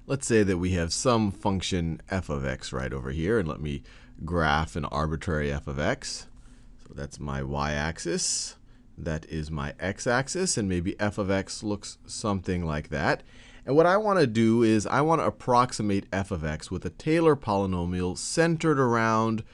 Let's say that we have some function f of x right over here, and let me graph an arbitrary f of x. So that's my y-axis. That is my x-axis, and maybe f of x looks something like that. And what I want to do is I want to approximate f of x with a Taylor polynomial centered around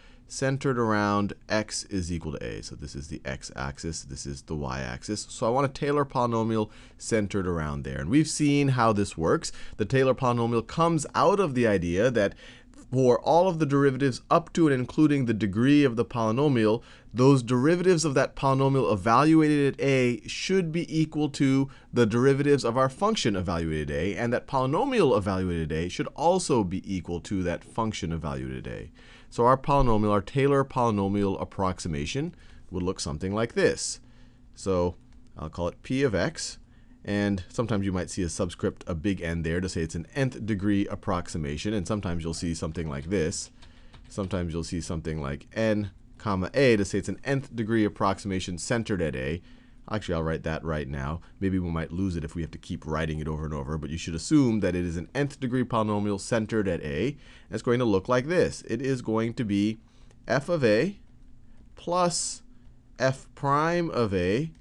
x is equal to a. So this is the x-axis, this is the y-axis. So I want a Taylor polynomial centered around there. And we've seen how this works. The Taylor polynomial comes out of the idea that for all of the derivatives up to and including the degree of the polynomial, those derivatives of that polynomial evaluated at a should be equal to the derivatives of our function evaluated at a, and that polynomial evaluated at a should also be equal to that function evaluated at a. So our polynomial, our Taylor polynomial approximation, would look something like this. So I'll call it p of x. And sometimes you might see a subscript, a big N there, to say it's an nth degree approximation. And sometimes you'll see something like this. Sometimes you'll see something like n comma a to say it's an nth degree approximation centered at a. Actually, I'll write that right now. Maybe we might lose it if we have to keep writing it over and over. But you should assume that it is an nth degree polynomial centered at a. And it's going to look like this. It is going to be f of a plus f prime of a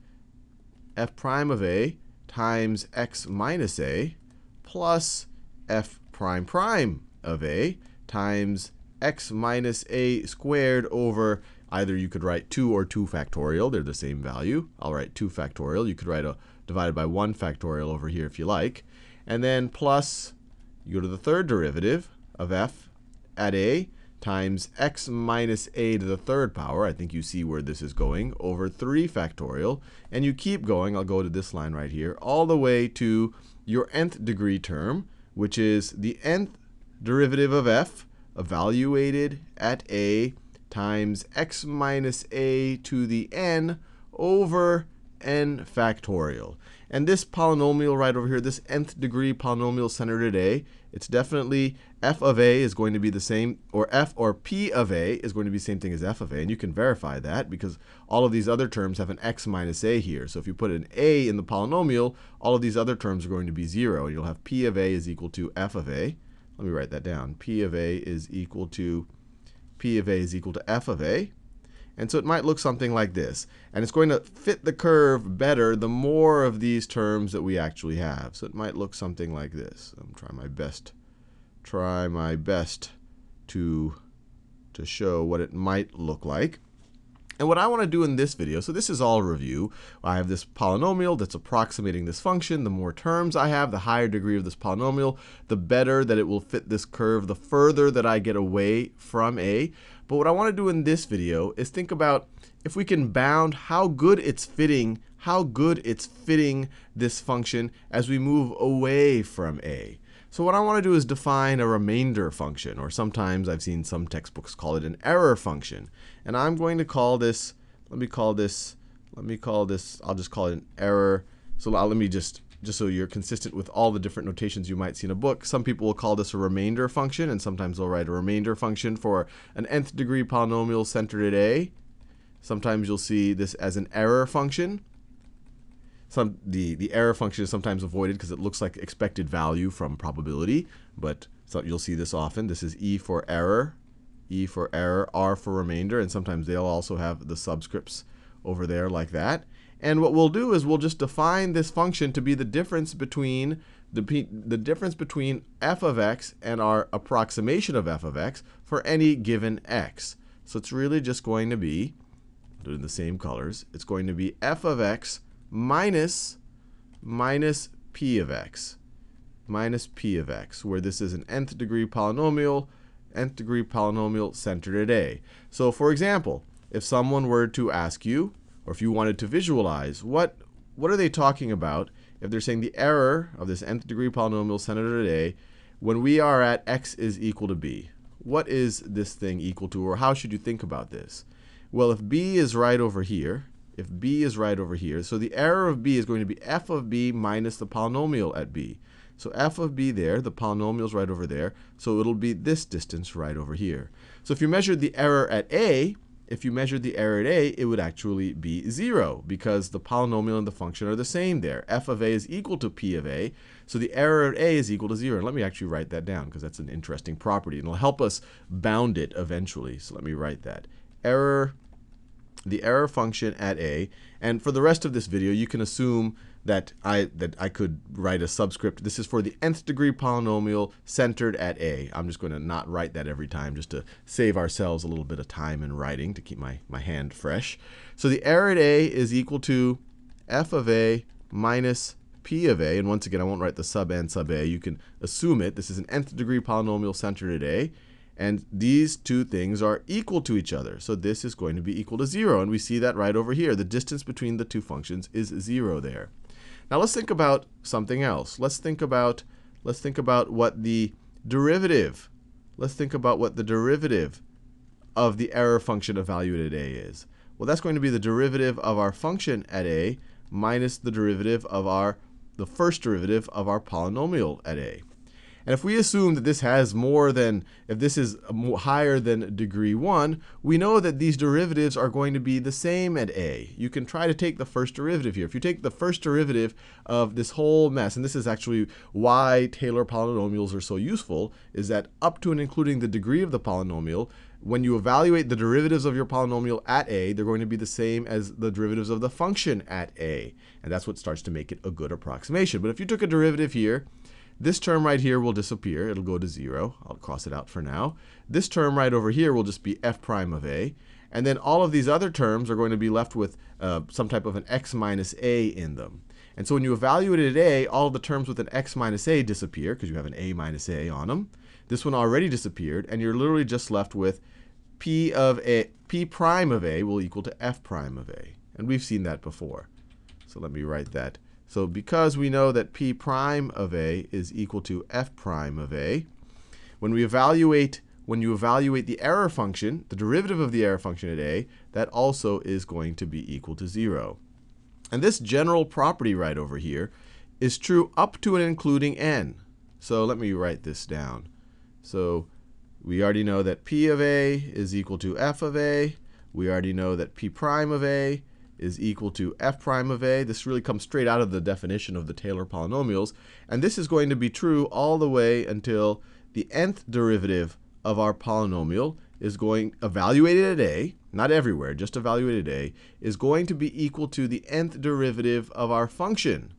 times x minus a plus f prime prime of a times x minus a squared over, either you could write 2 or 2 factorial. They're the same value. I'll write 2 factorial. You could write a divided by 1 factorial over here if you like. And then plus, you go to the third derivative of f at a times x minus a to the third power. I think you see where this is going, over 3 factorial. And you keep going. I'll go to this line right here, all the way to your nth degree term, which is the nth derivative of f evaluated at a times x minus a to the n over n factorial. And this polynomial right over here, this nth degree polynomial centered at a, it's definitely f of a is going to be the same, or f or p of a is going to be the same thing as f of a. And you can verify that because all of these other terms have an x minus a here. So if you put an a in the polynomial, all of these other terms are going to be 0. And you'll have p of a is equal to f of a. Let me write that down. P of a is equal to f of a. And so it might look something like this. And it's going to fit the curve better the more of these terms that we actually have. So it might look something like this. I'm trying my best to show what it might look like. And what I want to do in this video, so this is all review. I have this polynomial that's approximating this function. The more terms I have, the higher degree of this polynomial, the better that it will fit this curve, the further that I get away from a. But what I want to do in this video is think about if we can bound how good it's fitting this function as we move away from a. So what I want to do is define a remainder function, or sometimes I've seen some textbooks call it an error function. And I'm going to call this, I'll just call it an error. So let me just so you're consistent with all the different notations you might see in a book, some people will call this a remainder function, and sometimes they'll write a remainder function for an nth degree polynomial centered at a. Sometimes you'll see this as an error function. The error function is sometimes avoided because it looks like expected value from probability, but you'll see this often. This is E for error, R for remainder, and sometimes they'll also have the subscripts over there like that. And what we'll do is we'll just define this function to be the difference between f of x and our approximation of f of x for any given x. So it's really just going to be, do it in the same colors, it's going to be f of x minus p of x, where this is an nth degree polynomial centered at a. So for example, if someone were to ask you, or if you wanted to visualize, what are they talking about if they're saying the error of this nth degree polynomial centered at a when we are at x is equal to b? What is this thing equal to, or how should you think about this? Well, if b is right over here, so the error of b is going to be f of b minus the polynomial at b. So f of b there, the polynomial is right over there, so it'll be this distance right over here. So if you measured the error at a, if you measured the error at a, it would actually be 0 because the polynomial and the function are the same there. F of a is equal to p of a, so the error at a is equal to 0. And let me actually write that down because that's an interesting property, and it'll help us bound it eventually. So let me write that. The error function at a, and for the rest of this video, you can assume that I could write a subscript. This is for the nth degree polynomial centered at a. I'm just going to not write that every time just to save ourselves a little bit of time in writing to keep my hand fresh. So the error at a is equal to f of a minus p of a. And once again, I won't write the sub n sub a. You can assume it. This is an nth degree polynomial centered at a. And these two things are equal to each other. So this is going to be equal to 0. And we see that right over here. The distance between the two functions is 0 there. Now let's think about something else. Let's think about what the derivative. Let's think about what the derivative of the error function evaluated at a is. Well, that's going to be the derivative of our function at a minus the derivative of the first derivative of our polynomial at a. And if we assume that this has more than, if this is higher than degree 1, we know that these derivatives are going to be the same at a. You can try to take the first derivative here. If you take the first derivative of this whole mess, and this is actually why Taylor polynomials are so useful, is that up to and including the degree of the polynomial, when you evaluate the derivatives of your polynomial at a, they're going to be the same as the derivatives of the function at a. And that's what starts to make it a good approximation. But if you took a derivative here, this term right here will disappear. It'll go to 0. I'll cross it out for now. This term right over here will just be f prime of a. And then all of these other terms are going to be left with some type of an x minus a in them. And so when you evaluate it at a, all of the terms with an x minus a disappear because you have an a minus a on them. This one already disappeared, and you're literally just left with p prime of a will equal to f prime of a. And we've seen that before. So let me write that. So because we know that p prime of a is equal to f prime of a, when you evaluate the error function, the derivative of the error function at a, that also is going to be equal to 0. And this general property right over here is true up to and including n. So let me write this down. So we already know that p of a is equal to f of a. We already know that p prime of a is equal to f prime of a. This really comes straight out of the definition of the Taylor polynomials. And this is going to be true all the way until the nth derivative of our polynomial is evaluated at a, not everywhere, just evaluated at a, is going to be equal to the nth derivative of our function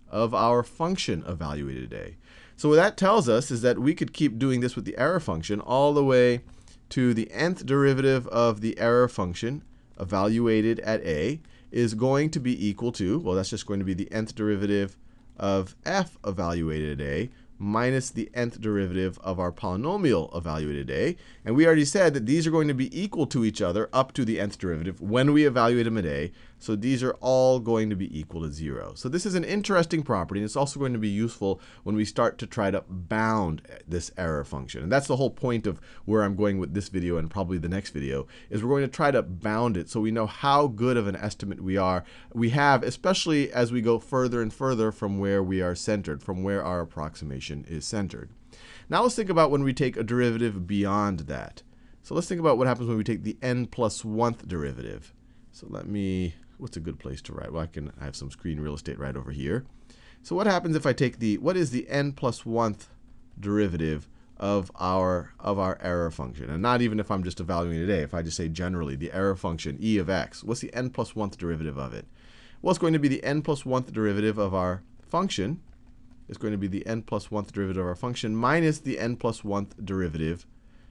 evaluated at a. So what that tells us is that we could keep doing this with the error function all the way to the nth derivative of the error function evaluated at a is going to be equal to, well, that's just going to be the nth derivative of f evaluated at a minus the nth derivative of our polynomial evaluated at a. And we already said that these are going to be equal to each other up to the nth derivative when we evaluate them at a. So these are all going to be equal to 0. So this is an interesting property, and it's also going to be useful when we start to try to bound this error function. And that's the whole point of where I'm going with this video and probably the next video, is we're going to try to bound it so we know how good of an estimate we have, especially as we go further and further from where we are centered, from where our approximation is centered. Now let's think about when we take a derivative beyond that. So let's think about what happens when we take the n plus 1th derivative. So what's a good place to write? Well, I have some screen real estate right over here. So what happens if I take what is the n plus 1th derivative of our error function? And not even if I'm just evaluating it at a, if I just say generally the error function e of x, what's the n plus 1th derivative of it? Well, it's going to be the n plus 1th derivative of our function. It's going to be the n plus 1th derivative of our function minus the n plus 1th derivative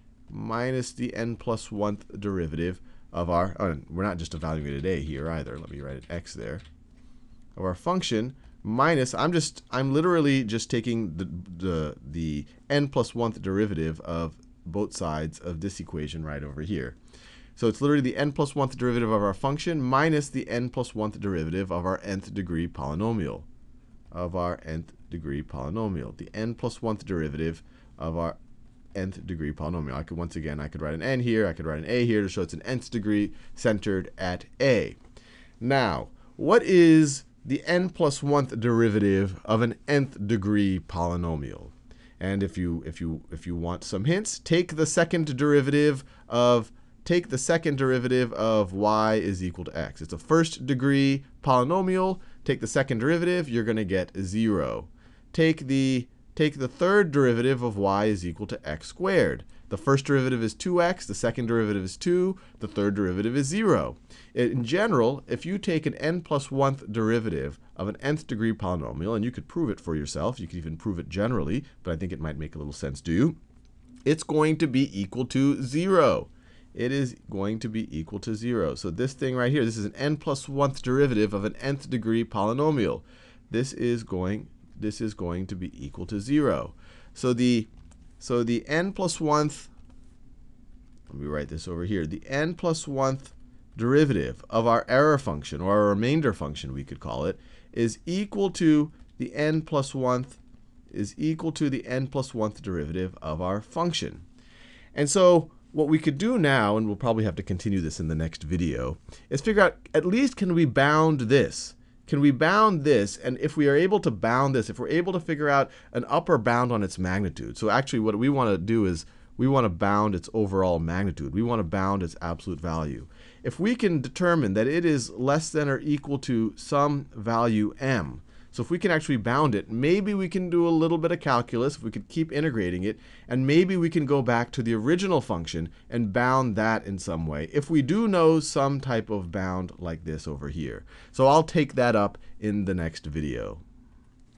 of our, we're not just evaluating at a here either. Let me write an x there. Of our function minus, I'm literally just taking the n plus 1th derivative of both sides of this equation right over here. So it's literally the n plus 1th derivative of our function minus the n plus 1th derivative of our nth degree polynomial. The n plus 1th derivative of our nth degree polynomial. I could write an n here, I could write an a here to show it's an nth degree centered at a. Now, what is the n plus 1th derivative of an nth degree polynomial? And if you want some hints, take the second derivative of take the second derivative of y is equal to x. It's a first degree polynomial. Take the second derivative, you're going to get 0. Take the third derivative of y is equal to x squared. The first derivative is 2x, the second derivative is 2, the third derivative is 0. In general, if you take an n plus 1th derivative of an nth degree polynomial, and you could prove it for yourself, you could even prove it generally, but I think it might make a little sense to you, it's going to be equal to 0. It is going to be equal to 0. So this thing right here, this is an n plus 1th derivative of an nth degree polynomial. This is going to be equal to 0. So the n plus 1th, let me write this over here, the n plus 1th derivative of our error function, or our remainder function we could call it, is equal to the n plus 1th derivative of our function. And so what we could do now, and we'll probably have to continue this in the next video, is figure out at least can we bound this? Can we bound this? And if we are able to bound this, if we're able to figure out an upper bound on its magnitude. So actually what we want to do is we want to bound its overall magnitude. We want to bound its absolute value. If we can determine that it is less than or equal to some value m, so if we can actually bound it, maybe we can do a little bit of calculus, if we could keep integrating it, and maybe we can go back to the original function and bound that in some way, if we do know some type of bound like this over here. So I'll take that up in the next video.